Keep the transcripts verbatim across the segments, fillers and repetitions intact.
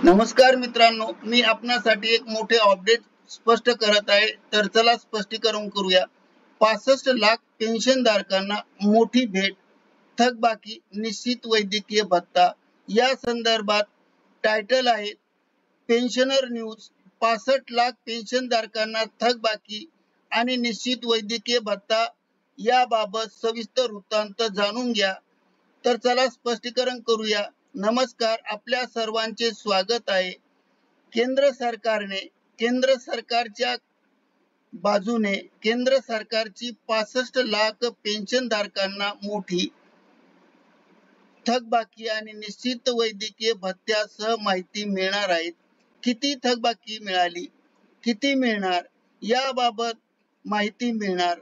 नमस्कार मित्रांनो, मी आपणासाठी एक मोठे अपडेट स्पष्ट करत आहे. तर चला स्पष्टीकरण करूया. पासष्ट लाख पेन्शनधारकांना मोठी भेट, थकबाकी निश्चित वैद्यकीय भत्ता. या संदर्भात टायटल आहे पेन्शनर न्यूज. पासष्ट लाख पेन्शनधारकांना थकबाकी आणि निश्चित वैद्यकीय भत्ता याबाबत सविस्तर वृत्तांत जाणून घ्या. तर चला स्पष्टीकरण करूया. नमस्कार, आपल्या सर्वांचे स्वागत आहे. केंद्र सरकारने केंद्र सरकारच्या बाजूने केंद्र सरकारची पासष्ट लाख पेन्शनधारकांना मोठी थकबाकी आणि निश्चित वैद्यकीय भत्त्यासह माहिती मिळणार आहे. किती थकबाकी मिळाली, किती मिळणार याबाबत माहिती मिळणार.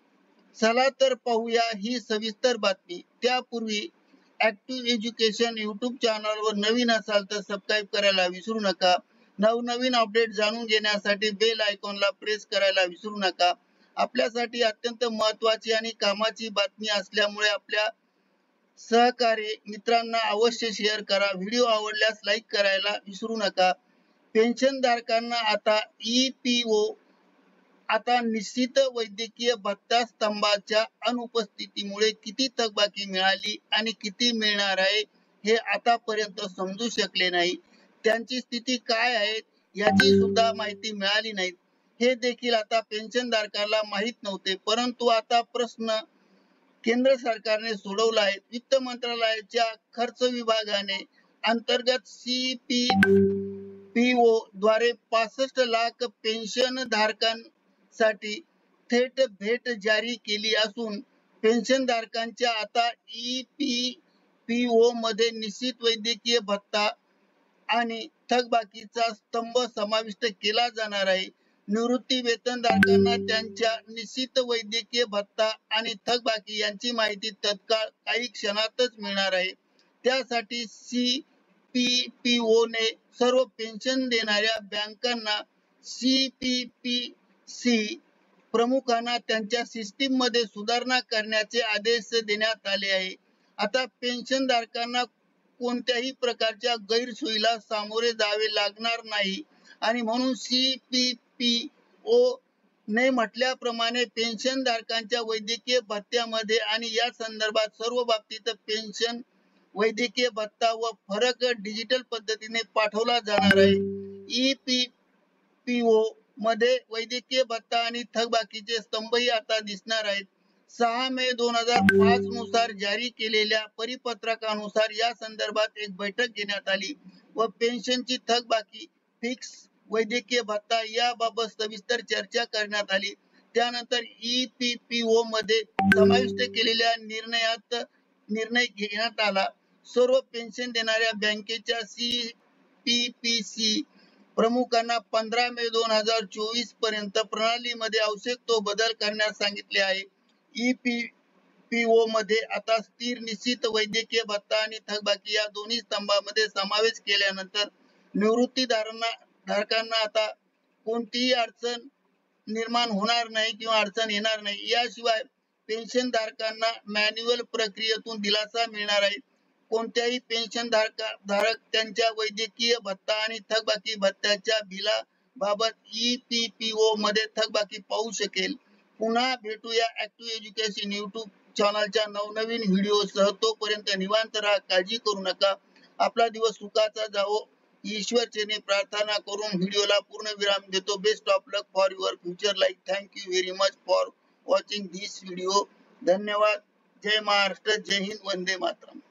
चला तर पाहूया ही सविस्तर बातमी. त्यापूर्वी ऍक्टिव्ह एज्युकेशन यूट्यूब चॅनलवर नवीन असाल तर सबस्क्राईब करायला विसरू नका. नवनवीन अपडेट जाणून घेण्यासाठी बेल आयकॉनला प्रेस करायला विसरू नका. आपल्यासाठी अत्यंत महत्त्वाची आणि कामाची बातमी असल्यामुळे आपल्या सहकारी मित्रांना अवश्य शेअर करा. व्हिडिओ आवडल्यास लाईक करायला विसरू नका. पेन्शनधारकांना आता ई पी ओ आता निश्चित वैद्यकीय भत्ता स्तंभाच्या अनुपस्थितीमुळे किती थकबाकी मिळाली आणि किती मिळणार आहे हे आतापर्यंत समजू शकले नाही. त्यांची स्थिती काय आहे याची सुद्धा माहिती मिळाली नाही. हे देखील आता पेन्शनधारकाला माहीत नव्हते. परंतु आता प्रश्न केंद्र सरकारने सोडवला आहे. वित्त मंत्रालयाच्या खर्च विभागाने अंतर्गत सी पी पी ओ द्वारे पासष्ट लाख पेन्शन धारकांसाठी थेट भेट जारी केली असून पेन्शनधारकांच्या आता ई पी पी ओ मध्ये निश्चित वैद्यकीय भत्ता आणि थकबाकीचा स्तंभ समाविष्ट केला जाणार आहे. निवृत्ती वेतनधारकांना त्यांच्या निश्चित वैद्यकीय भत्ता आणि थकबाकी यांची माहिती तत्काळ काही क्षणातच मिळणार आहे. त्यासाठी सी पी पी ओ ने सर्व पेन्शन देणाऱ्या बँकांना सी पी पी सी प्रमुखांना त्यांच्या सिस्टीम मध्ये सुधारणा करण्याचे आदेश देण्यात आले आहे. आता पेन्शनधारकांना कोणत्याही प्रकारच्या गैरसोयीला सामोरे जावे लागणार नाही आणि म्हणून सी पी पी ओ ने म्हटल्याप्रमाणे पेन्शनधारकांच्या वैद्यकीय भत्त्यामध्ये आणि या संदर्भात सर्व बाबतीत पेन्शन वैद्यकीय भत्ता व फरक डिजिटल पद्धतीने पाठवला जाणार आहे. ई पी पी ओ मध्ये वैद्यकीय भत्ता आणि थकबाकीचे स्तंभही आता दिसणार आहेत. सहा मे दोन हजार पाच नुसार जारी केलेल्या परिपत्रकानुसार या संदर्भात एक बैठक घेण्यात आली व पेन्शनची थकबाकी, फिक्स वैद्यकीय भत्ता याबाबत सविस्तर चर्चा करण्यात आली. त्यानंतर ई पी पी ओ मध्ये समाविष्ट केलेल्या निर्णयात निर्णय घेण्यात आला. सर्व पेन्शन देणाऱ्या बँकेच्या सी पी पी सी प्रमुखांना पंधरा मे दोन हजार चोवीस पर्यंत प्रणालीमध्ये आवश्यक तो बदल करण्यास सांगितले आहे. ई पी पी ओ मध्ये आता स्थिर निश्चित वैद्यकीय भत्ता आणि थकबाकी या दोन्ही स्तंभामध्ये समावेश केल्यानंतर निवृत्तीधारकांना धारकांना आता कोणतीही अडचण निर्माण होणार नाही किंवा अडचण येणार नाही. याशिवाय पेन्शन धारकांना मॅन्युअल प्रक्रियेतून दिलासा मिळणार आहे. कोणत्याही पेन्शन धारक धारक त्यांच्या वैद्यकीय भत्ता आणि थकबाकी भत्त्याच्या बिलाबाबत ई पी पी ओ मध्ये थकबाकी पाहू शकेल. पुन्हा भेटूया ऍक्टिव्ह एज्युकेशन यूट्यूब चॅनलच्या नवनवीन व्हिडिओ सह. तोपर्यंत निवांत राहा, काळजी करू नका. आपला दिवस सुखाचा जावो ईश्वर चरणी प्रार्थना करून व्हिडिओला पूर्ण विराम देतो. Best of luck for your future life. Thank you very much for watching this video. धन्यवाद. जय महाराष्ट्र, जय हिंद, वंदे मातरम.